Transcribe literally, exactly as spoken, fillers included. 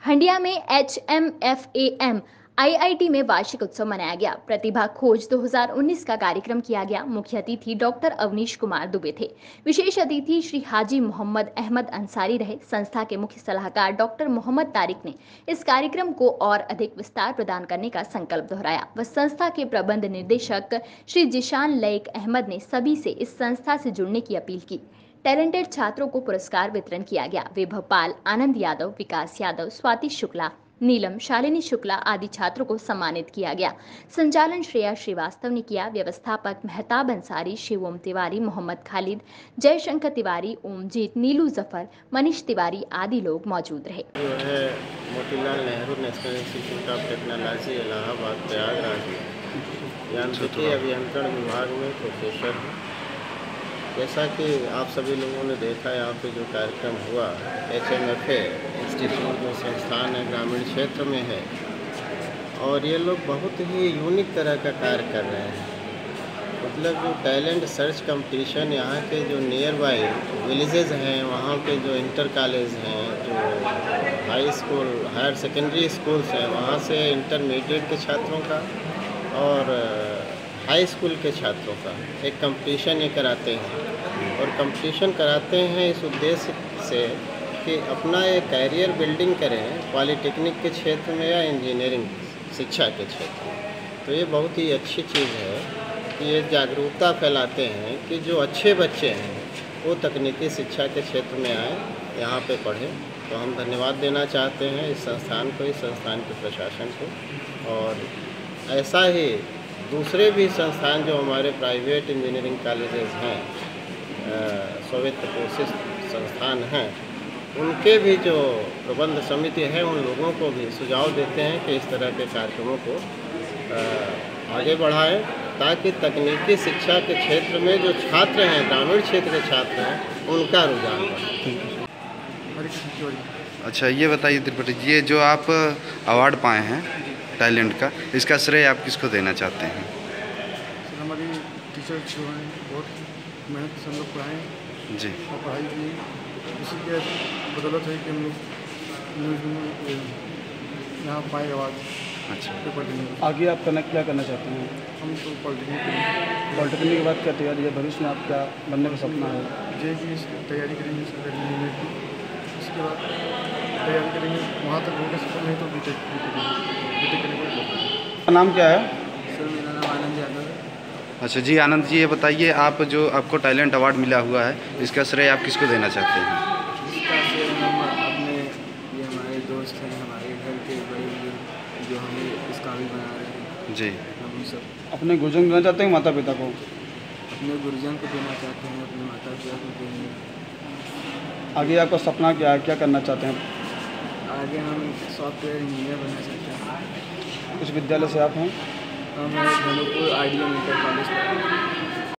हंडिया में H M F A M I I T में वार्षिक उत्सव मनाया गया। प्रतिभा खोज दो हज़ार उन्नीस का कार्यक्रम किया गया। मुख्य अतिथि डॉक्टर अवनीश कुमार दुबे थे। विशेष अतिथि श्री हाजी मोहम्मद अहमद अंसारी रहे। संस्था के मुख्य सलाहकार डॉक्टर मोहम्मद तारिक ने इस कार्यक्रम को और अधिक विस्तार प्रदान करने का संकल्प दोहराया। वह संस्था के प्रबंध निदेशक श्री जिशान लैक अहमद ने सभी से इस संस्था से जुड़ने की अपील की। टैलेंटेड छात्रों को पुरस्कार वितरण किया गया। वे भोपाल आनंद यादव, विकास यादव, स्वाति शुक्ला, नीलम, शालिनी शुक्ला आदि छात्रों को सम्मानित किया गया। संचालन श्रेया श्रीवास्तव ने किया। व्यवस्थापक मेहताब अंसारी, शिवोम तिवारी, मोहम्मद खालिद, जयशंकर तिवारी, ओमजीत, नीलू जफर, मनीष तिवारी आदि लोग मौजूद रहे। जो है Motilal Nehru national institute of technology Allahabad Prayagraj यांत्रिकी अभियंत्रण विभाग में प्रोफेसर। जैसा कि आप सभी लोगों ने देखा, यहाँ पे जो कार्यक्रम हुआ, H M F A institute जो संस्थान है ग्रामीण क्षेत्र में है, और ये लोग बहुत ही यूनिक तरह का कार्य कर रहे हैं। मतलब जो टैलेंट सर्च कंपटीशन यहाँ के जो नियर बाई विलेजेस हैं, वहाँ पे जो इंटर कॉलेज हैं, जो high school higher secondary schools हैं, वहाँ से इंटरमीडिएट के छात्रों का और हाई स्कूल के छात्रों का एक कंपटीशन ये कराते हैं। और कंपटीशन कराते हैं इस उद्देश्य से कि अपना एक कैरियर बिल्डिंग करें पॉलिटेक्निक के क्षेत्र में या इंजीनियरिंग शिक्षा के क्षेत्र में। तो ये बहुत ही अच्छी चीज़ है कि ये जागरूकता फैलाते हैं कि जो अच्छे बच्चे हैं वो तकनीकी शिक्षा के क्षेत्र में आए, यहाँ पे पढ़ें। तो हम धन्यवाद देना चाहते हैं इस संस्थान को, इस संस्थान के प्रशासन को। और ऐसा ही दूसरे भी संस्थान जो हमारे प्राइवेट इंजीनियरिंग कॉलेजेस हैं, स्वायत्त पोषित संस्थान हैं, उनके भी जो प्रबंध समिति है उन लोगों को भी सुझाव देते हैं कि इस तरह के कार्यक्रमों को आगे बढ़ाएं, ताकि तकनीकी शिक्षा के क्षेत्र में जो छात्र हैं, ग्रामीण क्षेत्र के छात्र हैं, उनका रुझान बढ़े। अच्छा, ये बताइए त्रिपाठी जी, ये जो आप अवार्ड पाए हैं टैलेंट का, इसका श्रेय आप किसको देना चाहते हैं? सर, हमारी टीचर जो हैं बहुत मेहनत से हम लोग पढ़ाएँ जी, और पढ़ाई की इसी के बदौलत है कि हम लोग न्यूज़ में यहाँ पाए आवाज़। अच्छा, पेपर देने में। आगे आप करना क्या करना चाहते हैं? हम तो पॉलिटेक्निक करेंगे। पॉलिटेक्निक के बाद क्या तैयारी है? भविष्य में आप क्या बनने का सपना है? जे की तैयारी करेंगे सरकारी की। उसके बाद तैयारी करेंगे, वहाँ तक होगा सफल नहीं तो B tech B tech B tech करेंगे। आपका नाम क्या है? सर, मेरा नाम आनंद यादव है। अच्छा जी, आनंद जी, ये बताइए, आप जो आपको टैलेंट अवार्ड मिला हुआ है, इसका श्रेय आप किसको देना चाहते हैं? इसका श्रेय हम अपने ये हमारे दोस्त हैं, हमारे घर के बड़े बुजुर्ग जो हमें इस काबिल बना रहे हैं जी, हम सब अपने गुरुजन को देना चाहते हैं, माता पिता को? अपने गुरुजन को देना चाहते हैं, अपने माता पिता को देंगे। आगे आपका सपना क्या है, क्या करना चाहते हैं? आगे हम सॉफ्टवेयर इंजीनियर बनना चाहते हैं। किस विद्यालय से आप हैं? हम Dhanupur I D M inter college